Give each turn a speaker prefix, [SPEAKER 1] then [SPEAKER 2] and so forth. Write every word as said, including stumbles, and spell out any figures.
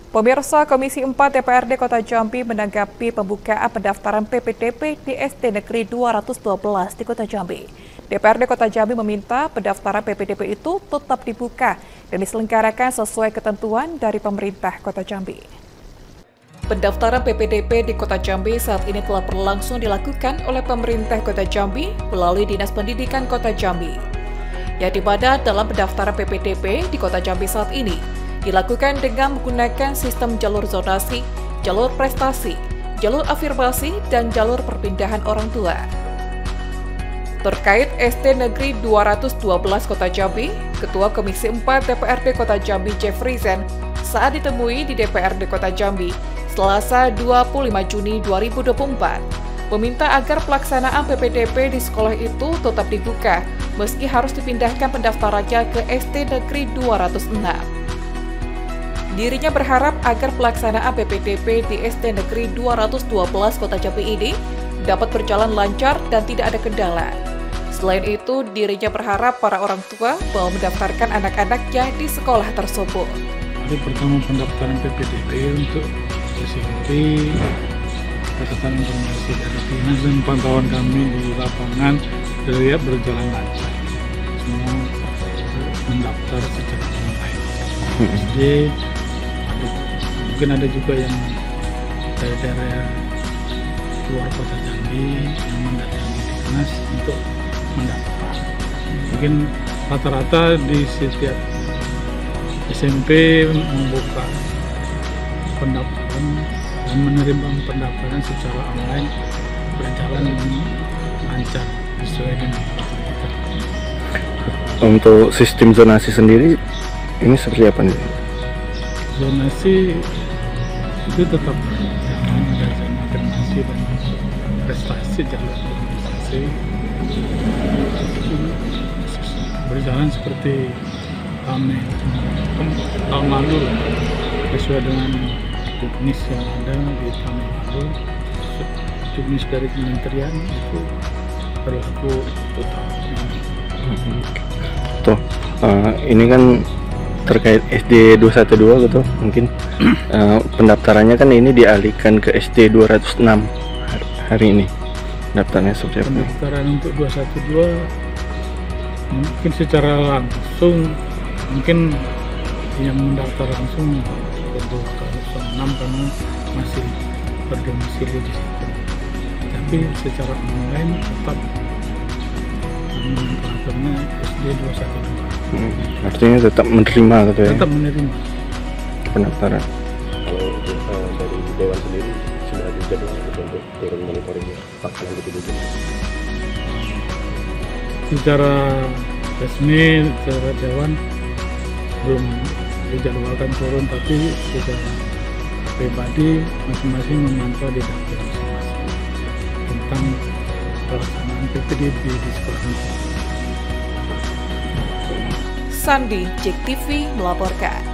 [SPEAKER 1] Pemirsa, Komisi empat D P R D Kota Jambi menanggapi pembukaan pendaftaran P P D P di S D Negeri dua ratus dua belas di Kota Jambi. D P R D Kota Jambi meminta pendaftaran P P D P itu tetap dibuka dan diselenggarakan sesuai ketentuan dari pemerintah Kota Jambi. Pendaftaran P P D P di Kota Jambi saat ini telah berlangsung dilakukan oleh pemerintah Kota Jambi melalui Dinas Pendidikan Kota Jambi. Yang dimana dalam pendaftaran P P D P di Kota Jambi saat ini dilakukan dengan menggunakan sistem jalur zonasi, jalur prestasi, jalur afirmasi, dan jalur perpindahan orang tua. Terkait S D Negeri dua ratus dua belas Kota Jambi, Ketua Komisi empat D P R D Kota Jambi Jeffrey Zen saat ditemui di D P R D Kota Jambi Selasa dua puluh lima Juni dua ribu dua puluh empat, meminta agar pelaksanaan P P D P di sekolah itu tetap dibuka, meski harus dipindahkan pendaftarannya ke S D Negeri dua ratus enam. Dirinya berharap agar pelaksanaan P P D P di S D Negeri dua ratus dua belas Kota Jambi ini dapat berjalan lancar dan tidak ada kendala. Selain itu, dirinya berharap para orang tua mau mendaftarkan anak-anaknya di sekolah tersebut.
[SPEAKER 2] Hari pertama pendaftaran P P D P untuk S M P, catatan informasi dari dinas dan pantauan kami di lapangan terlihat berjalan lancar. Semua mendaftar secara online. S D, mungkin ada juga yang dari daerah luar Kota Jambi yang mendatangi dinas untuk mendaftar. Mungkin rata-rata di setiap S M P membuka pendaftaran dan menerima pendaftaran secara online berjalan lancar sesuai dengan kita.
[SPEAKER 3] Untuk sistem zonasi sendiri ini seperti apa nih?
[SPEAKER 2] Zonasi itu tetap ada zonasi dan prestasi, jalur prestasi berjalan seperti tahun tahun lalu sesuai dengan juknis yang ada di tahun lalu. Juknis dari kementerian itu berlaku total.
[SPEAKER 3] Tuh, uh, ini kan terkait S D dua satu dua gitu, mungkin uh, pendaftarannya kan ini dialihkan ke S D dua ratus enam hari ini. Pendaftarannya seperti apa?
[SPEAKER 2] Pendaftaran untuk dua satu dua mungkin secara langsung, mungkin yang mendaftar langsung ke dua ratus enam karena masih berdomisili di situ. Tapi secara online tetap pendaftarnya S D dua satu dua.
[SPEAKER 3] Hmm, artinya tetap menerima gitu ya?
[SPEAKER 2] Tetap menerima
[SPEAKER 3] pendaftaran.
[SPEAKER 4] Kalau uh, dari Dewan sendiri sudah ada jadwal untuk turun monitoring pelaksanaan P P D P?
[SPEAKER 2] Secara resmi, secara Dewan belum dijadwalkan turun, tapi secara pribadi masing-masing memantau di dapur masing-masing tentang pelaksanaan P P D P di sekolah.
[SPEAKER 1] Sandi, J E K T V melaporkan.